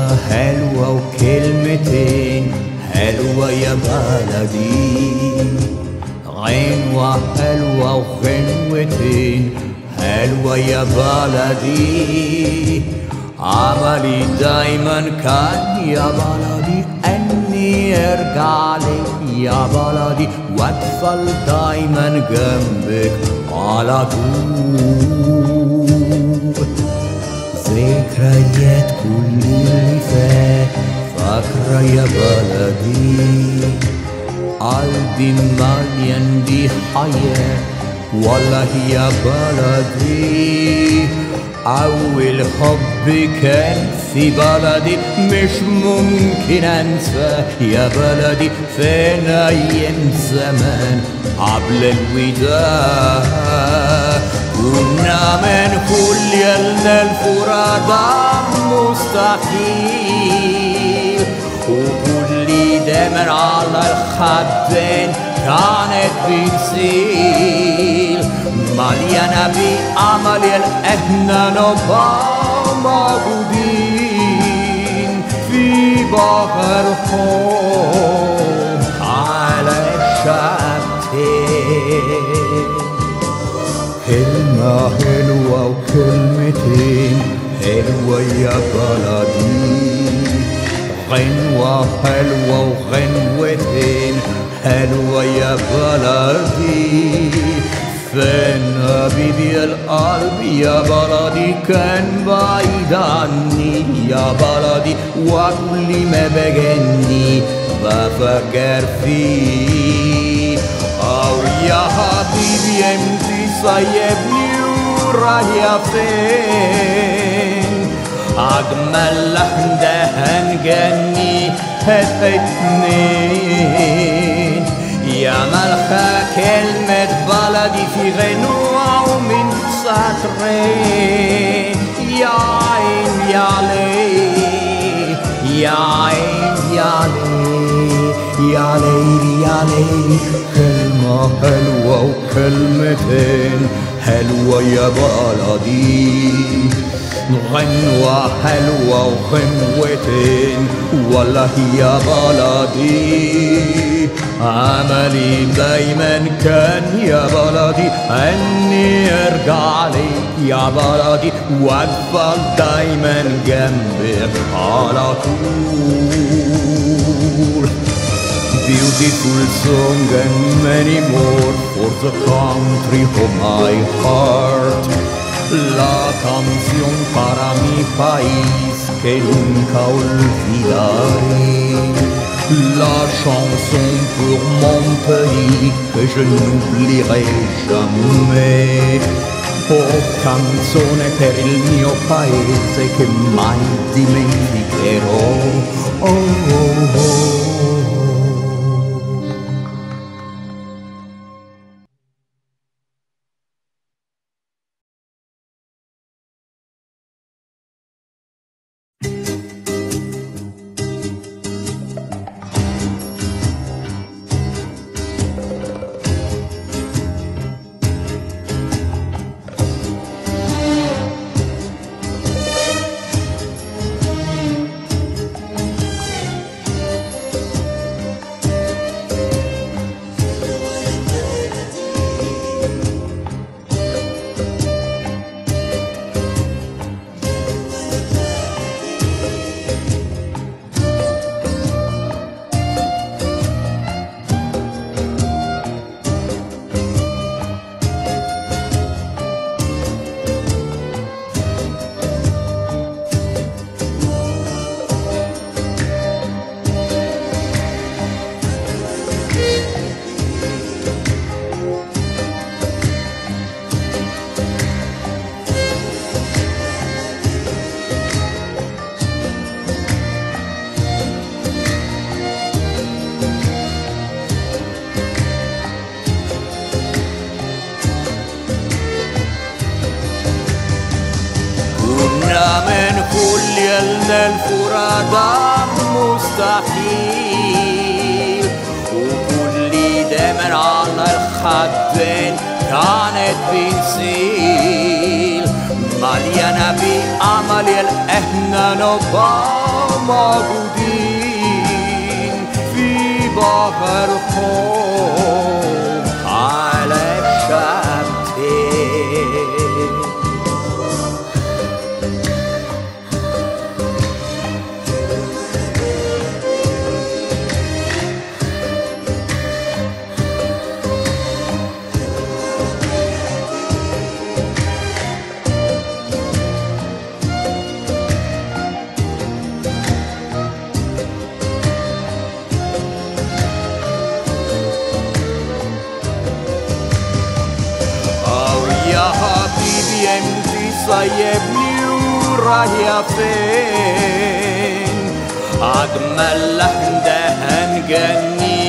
حلوة وكلمتين حلوة يا بلدي، غنوة حلوة وغنوتين حلوة يا بلدي. عملي دايما كان يا بلدي اني ارجع لك يا بلدي، وادخل دايما جنبك على طول. ذكريات كل اللي فات فاكرة يا بلدي، قلبي مليان دي حياة والله يا بلدي. أول حب كان في بلدي مش ممكن أنساه يا بلدي، فين أيام زمان قبل الوداع. كنا من كل يلنا الفرادة مستحيل، وكل دمر على الخدين كانت بتسيل، مليانة بأمل احنا نبقى موجودين في بحر حب على الشطين. كلمة حلوة وكلمتين حلوة يا بلدي، غنوة حلوة وغنوتين حلوة يا بلدي. فين حبيبي القلب يا بلدي كان بعيد عني يا بلدي، وكل ما بجني بفكر فيه. أو يا حبيبي امتى سايبني ورايح فين؟ أجمل لحن ده هنغني اتنين، يا ملخى كلمة بلدي في غنوة ومن سطرين. يا عين يا ليل يا عين يا ليل يا ليل يا ليل. كلمة حلوة وكلمتين حلوة يا بلدي، غنوة حلوة وغنوتين والله يا بلدي. عملي دايما كان يا بلدي اني ارجع لك يا بلدي، وادفل دايما جنبك على طول. Beautiful song and many more for the country of my heart. La canción para mi país que nunca olvidaré. La chanson pour mon pays que je n'oublierai jamais. Oh, canzone per il mio paese che mai dimenticherò. Oh, oh, oh. يلنا الفرادة مستحيل، وكل دمر على الخدين كانت بتسيل، مليانة بأمل احنا نبقى موجودين في بحر خون على الشبكة. سايبني ورايح فين؟ أجمل لحن ده هنغني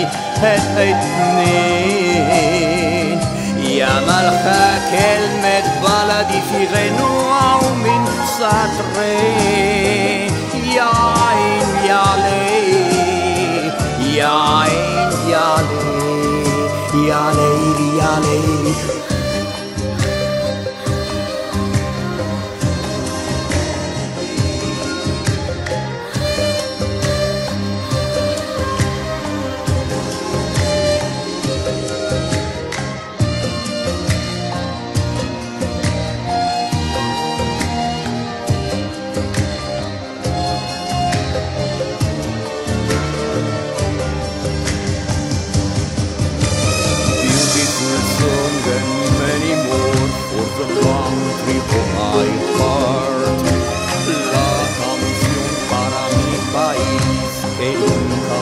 الاتنين. يا ملخى كلمة بلدي في غنوة ومن سطرين. يا عين يا ليل يا عين يا ليل يا ليل يا ليل. Country for my heart, la canción para mi país que nunca